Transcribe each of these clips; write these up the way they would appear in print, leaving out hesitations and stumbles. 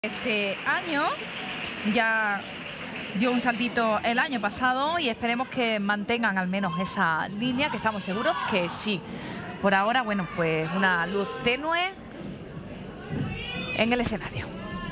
Este año ya dio un saltito el año pasado y esperemos que mantengan al menos esa línea, que estamos seguros que sí. Por ahora, bueno, pues una luz tenue en el escenario.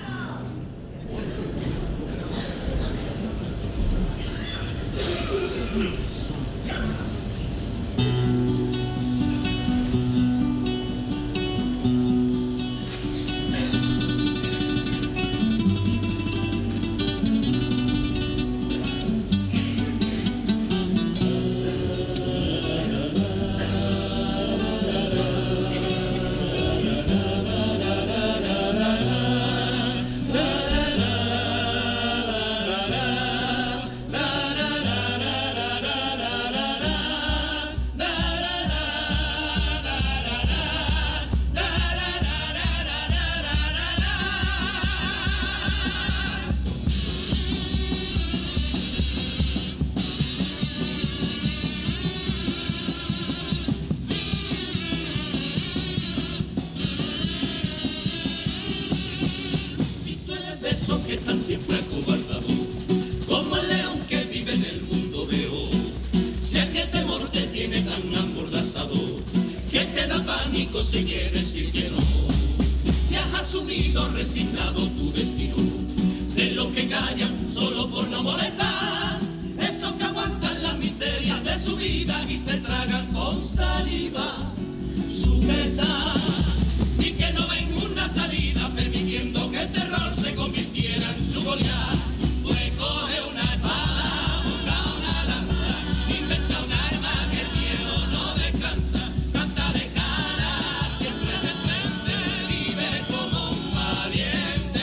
Que están siempre acobardados, como el león que vive en el mundo de hoy. Si aquel temor te tiene tan amordazado, que te da pánico si quieres ir lleno. Si has asumido resignado tu destino, de lo que callan solo por no molestar, esos que aguantan la miseria de su vida y se tragan con saliva su pesar, y que no ven una salida permitiendo que el terror se convirtiera en su Goliat. Pues coge una espada, busca una lanza, inventa un arma que el miedo no descansa. Canta de cara, siempre de frente, vive como un valiente.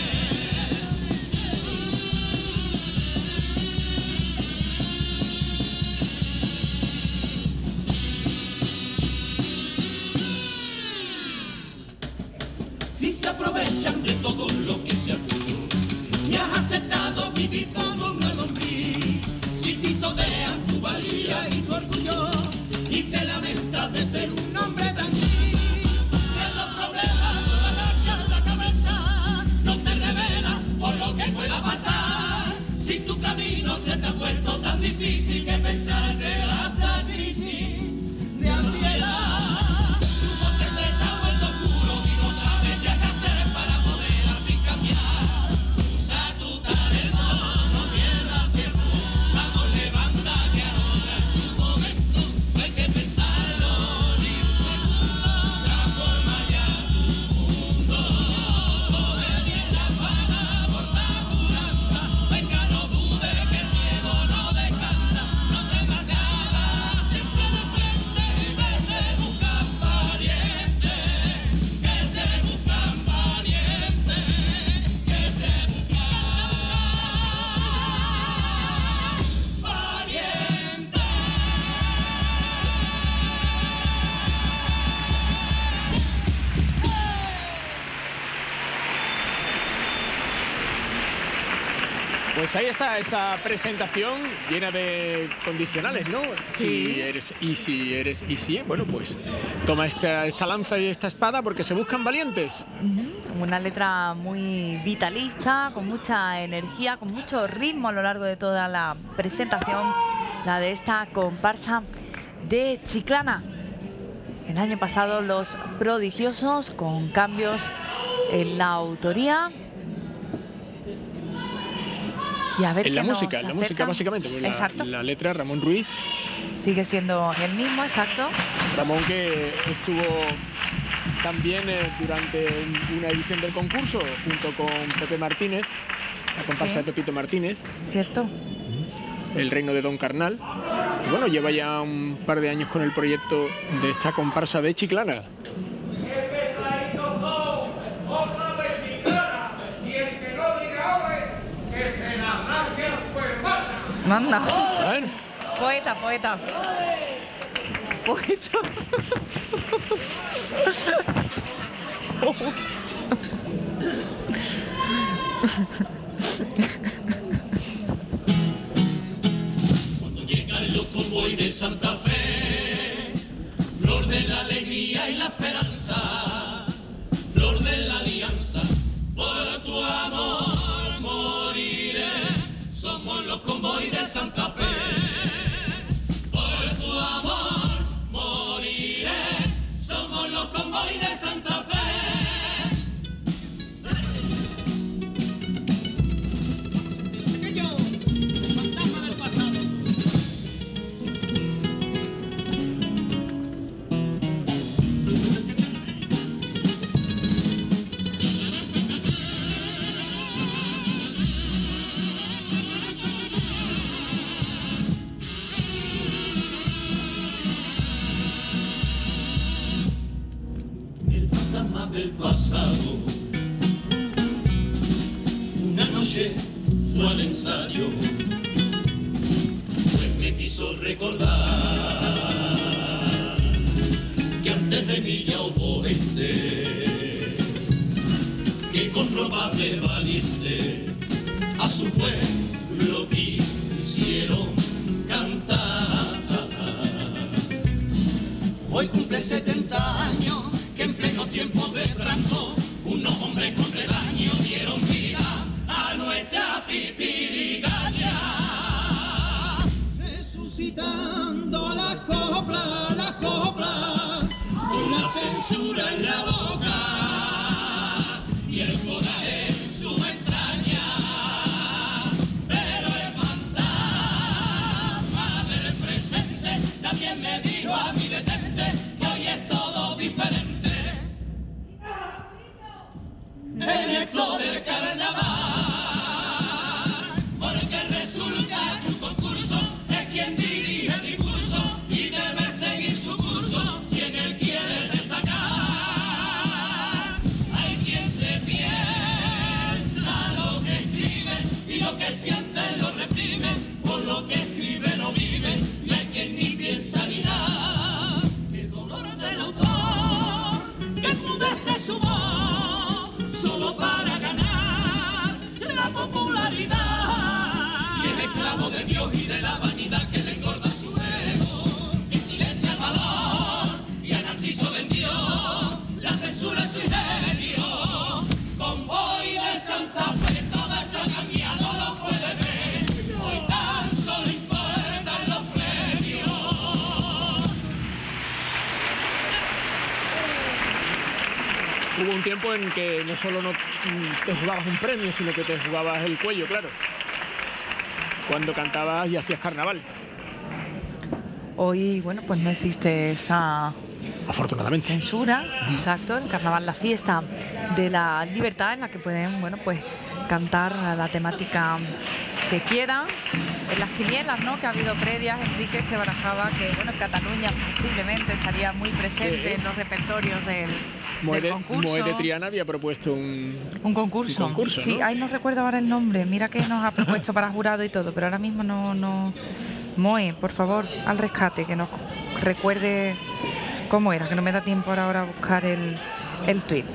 Si se aprovechan de todo lo que se ha tuyo, y has aceptado vivir como una lombriz, si pisotean tu valía y tu orgullo, y te lamentas de ser un hombre tan gris. Si en los problemas solo agachas la cabeza, no te revelas por lo que pueda pasar. Si tu camino se te ha puesto tan difícil que pensar te da hasta crisis de ansiedad. Pues ahí está esa presentación llena de condicionales, ¿no? Sí. Bueno, pues toma esta lanza y esta espada porque se buscan valientes. Una letra muy vitalista, con mucha energía, con mucho ritmo a lo largo de toda la presentación, la de esta comparsa de Chiclana. El año pasado los Prodigiosos, con cambios en la autoría. Y a ver en la música básicamente, pues la letra Ramón Ruiz. Sigue siendo el mismo, exacto. Ramón, que estuvo también durante una edición del concurso junto con Pepe Martínez, la comparsa de Pepito Martínez. Cierto. El reino de Don Carnal. Y bueno, lleva ya un par de años con el proyecto de esta comparsa de Chiclana. Manda. Bueno. Poeta. Cuando llegan los convoy de Santa Fe, flor de la alegría y la esperanza, flor de la alianza, por tu noche fue al ensayo, pues me quiso recordar que antes de mí ya hubo gente que con ropa de valiente a su pueblo quisieron cantar. Hoy cumple 70 años que en pleno tiempo de Franco unos hombres con rebaño dieron vida a nuestra pipirigaña, resucitando la copla, con la censura en la boca y el coraje en su entraña. Pero el fantasma del presente también me dijo a mí detente que hoy es todo diferente. En esto del carnaval, porque resulta que un concurso es quien dirige el discurso y debe seguir su curso si en él quiere destacar. Hay quien se piensa lo que escribe y lo que siente lo reprime, por lo que escribe no vive, y hay quien ni piensa ni nada. Qué dolor del autor que enmudece su voz solo para ganar la popularidad. Y el esclavo de Dios y de la vanidad que le engorda su ego y silencia el valor. Y a Narciso vendió la censura en su ingenio. Convoy de Santa Fe, toda esta camilla no lo puede ver. Hoy tan solo importan los premios. Hubo un tiempo en que no solo no te jugabas un premio, sino que te jugabas el cuello, claro. Cuando cantabas y hacías carnaval. Hoy, bueno, pues no existe esa Afortunadamente. censura, exacto, el carnaval, la fiesta de la libertad en la que pueden, bueno, pues cantar a la temática que quieran. En las quinielas, ¿no?, que ha habido previas, Enrique se barajaba que, bueno, Cataluña posiblemente estaría muy presente en los repertorios del concurso. Moe de Triana había propuesto un concurso. Sí, ¿no? ahí no recuerdo ahora el nombre. Mira que nos ha propuesto para jurado y todo, pero ahora mismo no. Moe, por favor, al rescate, que nos recuerde cómo era, que no me da tiempo ahora a buscar el tuit.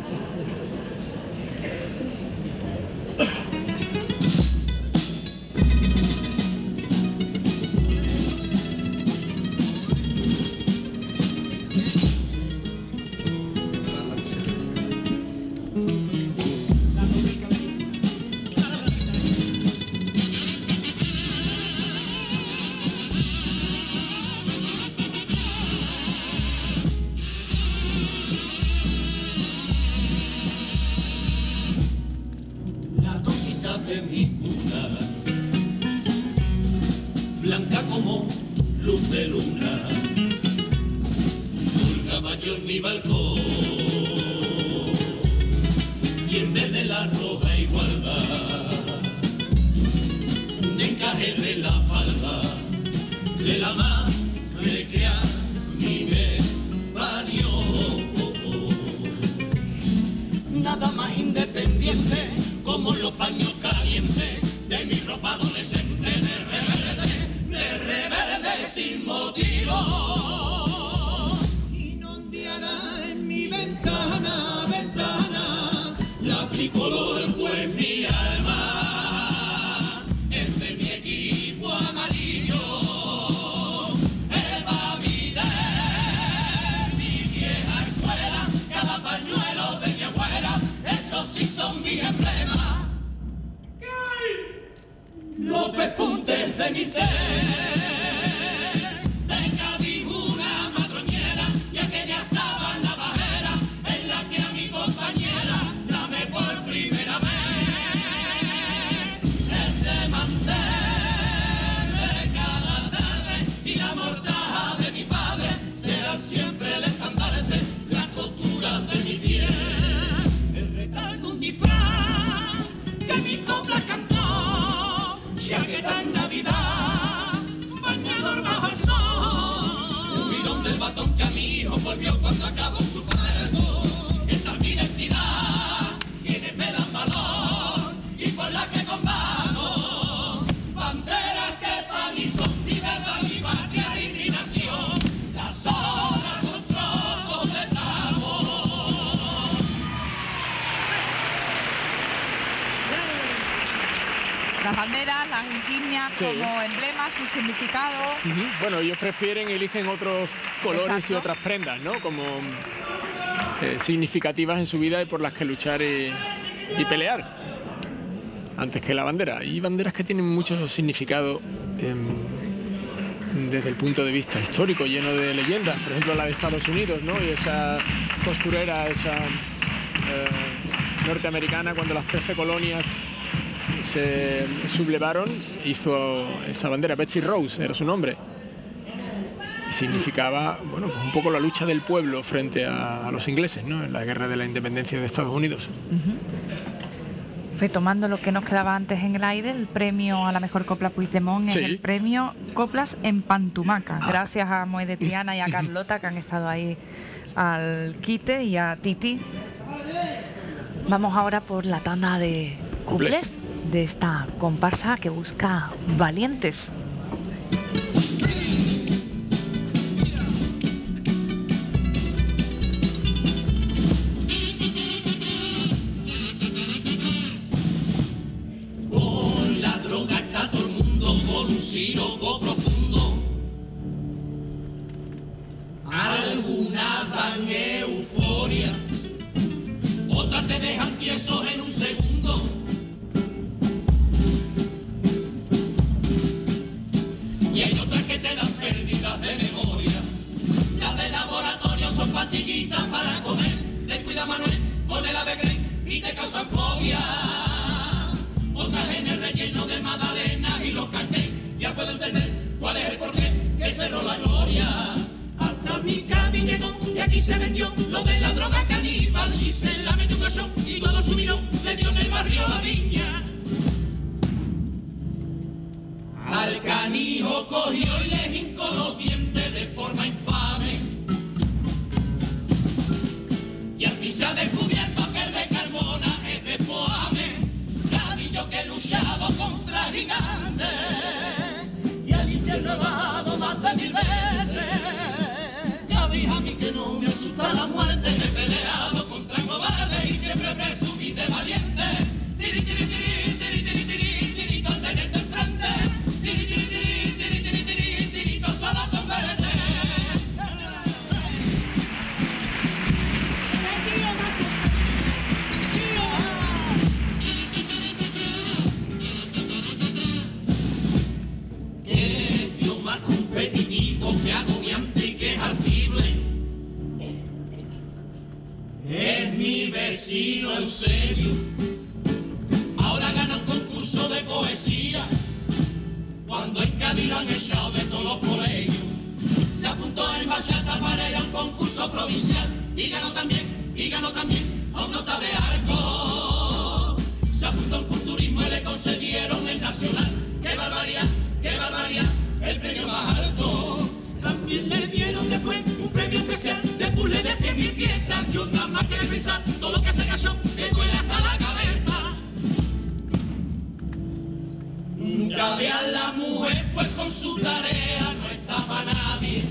De mi cuna, blanca como luz de luna, colgaba yo en mi balcón y en vez de la roja igualdad, un encaje de la falda de la madre que a mí me parió. Nada más independiente como los paños calientes de mi ropa adolescente, de reverde sin motivo. Inondiará en mi ventana, la tricolor pues mi alma es de mi equipo amarillo. El Babi de mi vieja escuela, cada pañuelo de mi abuela, esos sí son mis emblemas. Los pespuntes de mi ser, de Cádiz una madroñera y aquella sábana bajera en la que a mi compañera llamé por primera vez. Ese mantel de cada tarde y la mortaja de mi padre serán siempre el estandarte, las costuras de mi piel. El retardo, un disfraz que mi copla cantó, chaqueta en Navidad, bañador bajo el sol. Un mirón del batón que a mi hijo volvió cuando acabó su parto. Esta es mi identidad, quienes me dan valor y por la que Las banderas, las insignias Sí. como emblemas, su significado. Bueno, ellos eligen otros colores Exacto. y otras prendas, ¿no? Como significativas en su vida y por las que luchar y pelear, antes que la bandera. Y banderas que tienen mucho significado desde el punto de vista histórico, lleno de leyendas. Por ejemplo, la de Estados Unidos, ¿no? Y esa costurera, esa norteamericana, cuando las 13 colonias se sublevaron, hizo esa bandera. Betsy Rose era su nombre. Y significaba, bueno, pues un poco la lucha del pueblo frente a los ingleses, ¿no? En la guerra de la independencia de Estados Unidos. Retomando lo que nos quedaba antes en el aire, el premio a la mejor copla Puigdemont Sí. es el premio Coplas en Pantumaca. Gracias a Moe de Triana y a Carlota, que han estado ahí al quite, y a Titi. Vamos ahora por la tanda de cuplés de esta comparsa que busca valientes. Con la droga está todo el mundo, con un siroco profundo. Algunas dan euforia, otras te dejan tiesos en un segundo. Y hay otras que te dan pérdidas de memoria. Las de laboratorio son pastillitas para comer. Descuida Manuel, pone la Becrey y te causan fobia. Otras en el relleno de magdalenas y los carteles. Ya puedo entender cuál es el porqué que cerró la gloria. Hasta mi Cádiz llegó y aquí se vendió lo de la droga caníbal. Y se la metió un cachón y todo su vino le dio en el barrio La Viña. Al canijo cogió y le hincó los dientes de forma infame. Y al fin se ha descubierto que el de Carmona es de Foame. Cadillo que he luchado contra gigantes y al infierno he bajado más de 1000 veces. Ya dije a mí que no me asusta la muerte. He peleado contra cobardes y siempre presumí de valiente. Tiri, tiri, tiri, tiri, tiri, tiri, tirito al tenerte enfrente. Tiri, tiri, tiri, tiri, tiri, tiri, tirito solo con verte. Qué tío más competitivo, que agobiante y que es artible. Es mi vecino Eusebio. Ahora gana un concurso de poesía. Cuando en Cádiz lo han echado de todos los colegios. Se apuntó en bachata para ir a un concurso provincial. Y ganó también a un nota de arco. Se apuntó en culturismo y le concedieron el nacional. ¡Qué barbaridad! ¡Qué barbaridad! El premio más alto. También le dieron después un premio especial de puzzle de 100.000 piezas. Yo nada más que pensar todo lo que se cayó me duele hasta la cabeza. Nunca ve a la mujer pues con su tarea no estaba nadie.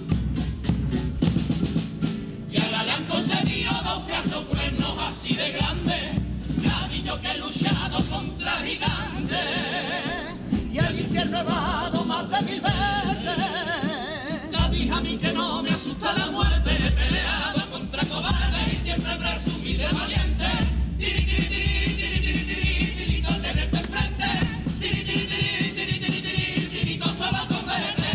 Y ahora le han concedido 2 pedazos buenos así de grandes. Cadillo que he luchado contra gigantes y al infierno he bajado más de 1000 veces. Ya dije a mí que no me asusta la muerte. He peleado contra cobardes y siempre presumí de valiente. Tiri, tiri, tiri, tiri, tiri, tiri, tirito al tenerte enfrente. Tiri, tiri, tiri, tiri, tiri, tiri, tirito solo con verte.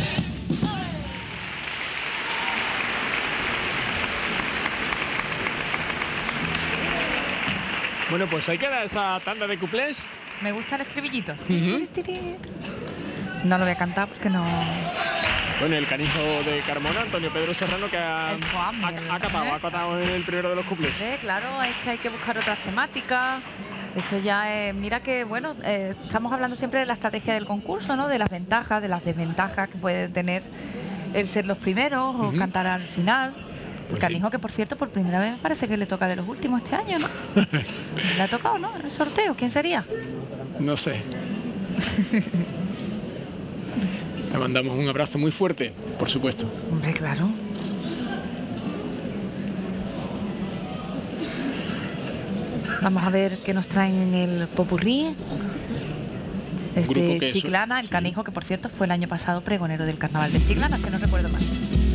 Bueno, pues ahí queda esa tanda de cuplés. Me gusta el estribillito. No lo voy a cantar porque no... Bueno, el canijo de Carmona, Antonio Pedro Serrano, que ha El Foame, ha catado en el primero de los cuplés. Claro, es que hay que buscar otras temáticas. Esto ya es... Mira que, bueno, estamos hablando siempre de la estrategia del concurso, ¿no? De las ventajas, de las desventajas que puede tener el ser los primeros o cantar al final. El Pues canijo, que por cierto, por primera vez me parece que le toca de los últimos este año, ¿no? ¿Le ha tocado, no? El sorteo, ¿quién sería? No sé. Le mandamos un abrazo muy fuerte, por supuesto. Hombre, claro. Vamos a ver qué nos traen en el popurrí. Desde Chiclana, el Canijo, que por cierto fue el año pasado pregonero del carnaval de Chiclana, si no recuerdo mal.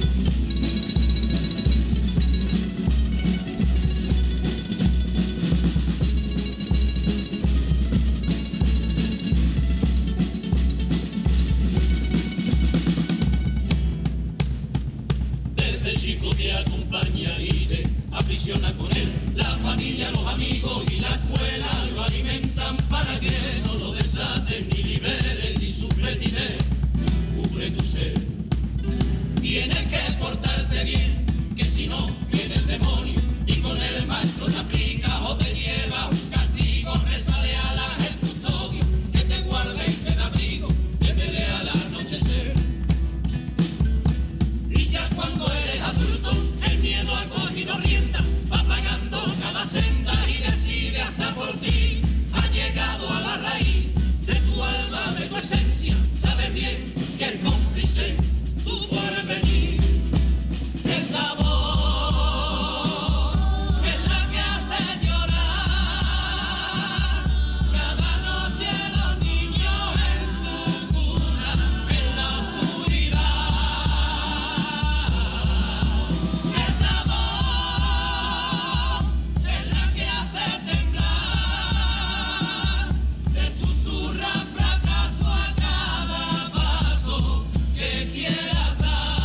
Desde chico te acompaña y te aprisiona con él. La familia, los amigos y la escuela lo alimentan para que no lo desaten ni liberen ni su fetidez. Cubre tu ser. Tienes que portarte bien, que si no viene el demonio y con el maestro te aplica o te lleva un castigo. Rezale al ángel custodio que te guarde y te da abrigo, te pelea al anochecer. Y ya cuando eres adulto, el miedo ha cogido rienda, va pagando cada senda y decide hasta por ti. Ha llegado a la raíz de tu alma, de tu esencia. Sabes bien que el cómplice tú puedes venir. Esa voz es la que hace llorar cada noche los niños en su cuna, en la oscuridad. Esa voz es la que hace temblar, te susurra fracaso a cada paso que quieras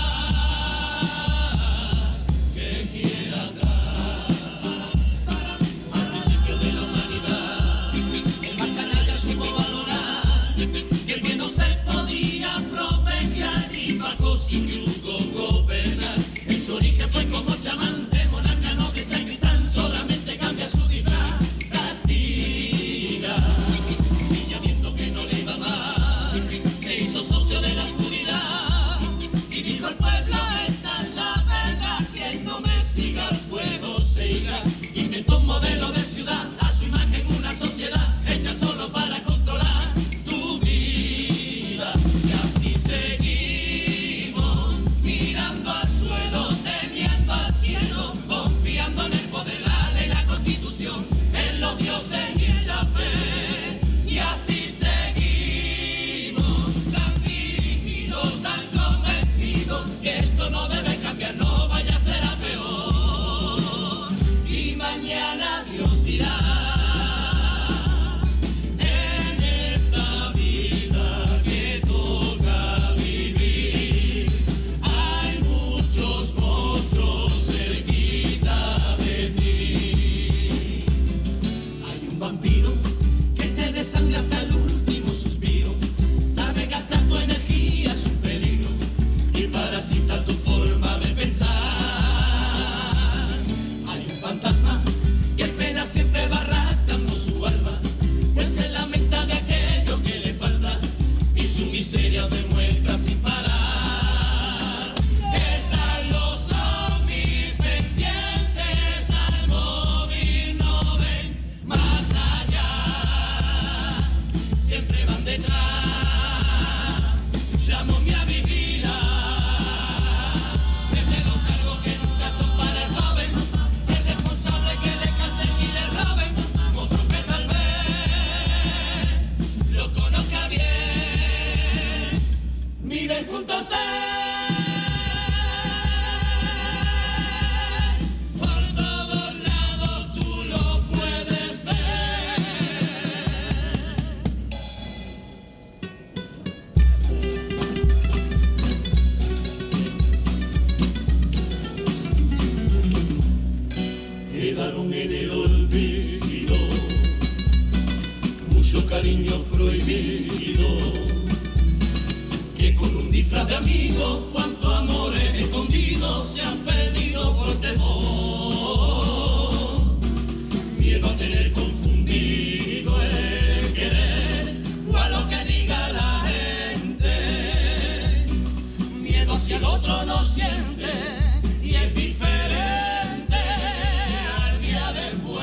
dar, que quieras dar. Al principio de la humanidad, el más canalla supo valorar que el que no se podía aprovechar y bajo su yugo gobernar. En su origen fue como chamante, monarca, noble, sacristán, solamente cambia su disfraz, castiga. Niña viendo que no le iba mal, se hizo socio de la oscuridad y dijo al pueblo: esta es la verdad, quien no me siga al fuego se irá. Inventó un modelo de ciudad, a su imagen una sociedad hecha solo para controlar tu vida. Y así seguimos mirando al suelo, temiendo al cielo, confiando en el poder, la ley, la constitución, en los dioses y en la fe. Y así seguimos tan dirigidos, tan convencidos que esto no debe cambiar, no vaya a ser a peor. Y mañana Dios dirá: en esta vida que toca vivir hay muchos monstruos cerquita de ti. Hay un vampiro que te desangra hasta el último suspiro, sabe gastar tu energía, es un peligro y parasita tu forma de pensar. Hay un fantasma que apenas siempre va arrastrando su alma, pues se lamenta de aquello que le falta y su miseria demuestra sin parar. Están los zombies pendientes al móvil, no ven más allá, siempre van detrás. La momia vigila desde los cargos que nunca son para el joven, el responsable que le cansen y le roben, otro que tal vez lo conozca bien. Viven junto a usted, por todos lados tú lo puedes ver. Quedaron en el olvido mucho cariño prohibido, que con un disfraz de amigo cuántos amores escondidos se han perdido por temor. Miedo a tener confundido el querer o a lo que diga la gente. Miedo si el otro no siente y es diferente al día después.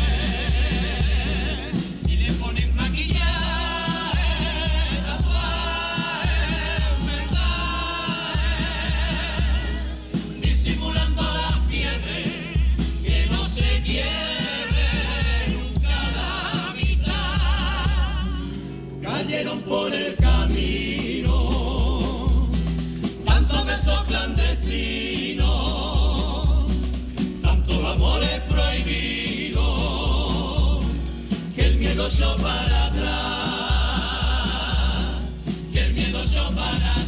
Y le ponen maquillaje, tatuajes, mensajes, disimulando la fiebre que no se quiebre nunca la amistad. cayeron por el camino, tantos besos clandestinos, tantos amores prohibidos, que el miedo echó para atrás, que el miedo echó para atrás.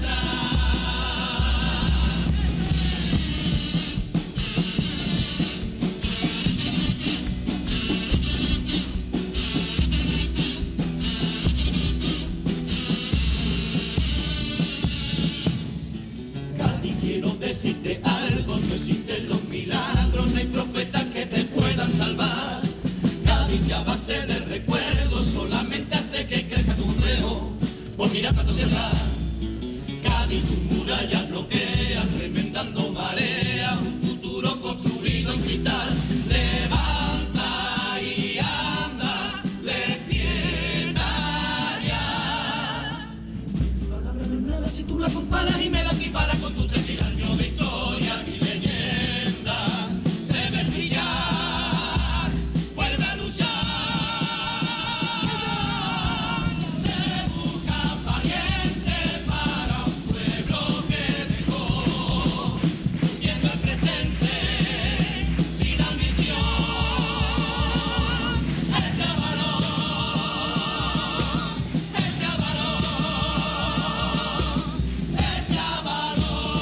Decirte algo, no existen los milagros, no hay profetas que te puedan salvar. Cádiz a base de recuerdos solamente hace que crezca tu reo. Pues mira tanto sierra, Cádiz tus murallas bloquean, remendando mareas, un futuro construido en cristal. Levanta y anda, despierta ya. Palabra no es nada si tú la comparas y me la equiparas con tus 3000 años de historia y leyenda. Debes brillar, vuelve a luchar. Se buscan parientes para un pueblo que dejó, viviendo el presente sin ambición. Echa valor, echa valor, echa valor.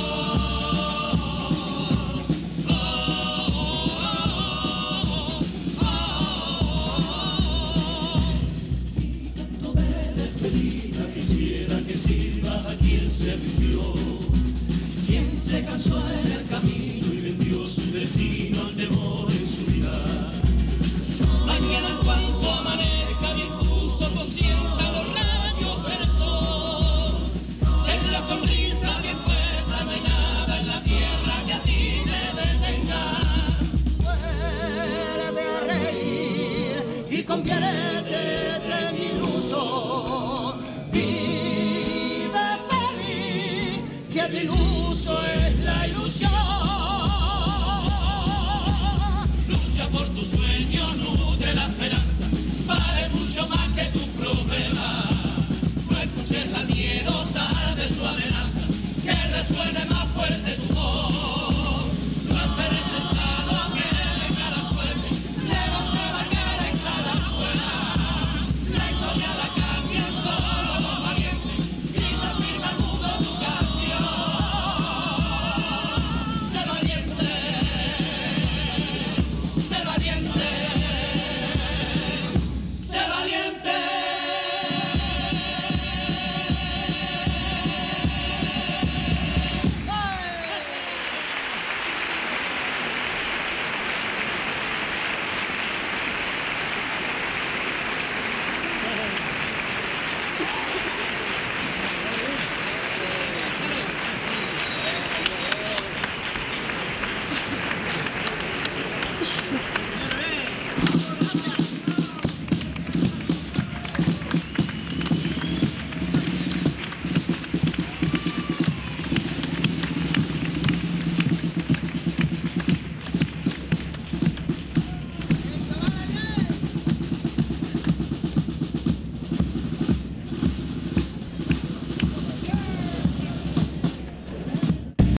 Mi canto de despedida quisiera que sirva a quien se rindió, quien se cansó en el camino y vendió su destino al temor en su vida. Mañana en cuanto amanezca bien tus ojos sientan los rayos del sol, en la sonrisa bien puesta no hay nada en la tierra que a ti te detenga. Vuelve a reír y conviértete en iluso. Vive feliz, que de iluso es la ilusión. Lucha por tu sueño, nutre la esperanza, vale mucho más que tu problema. No escuches al miedo, sal de su amenaza, que resuene más.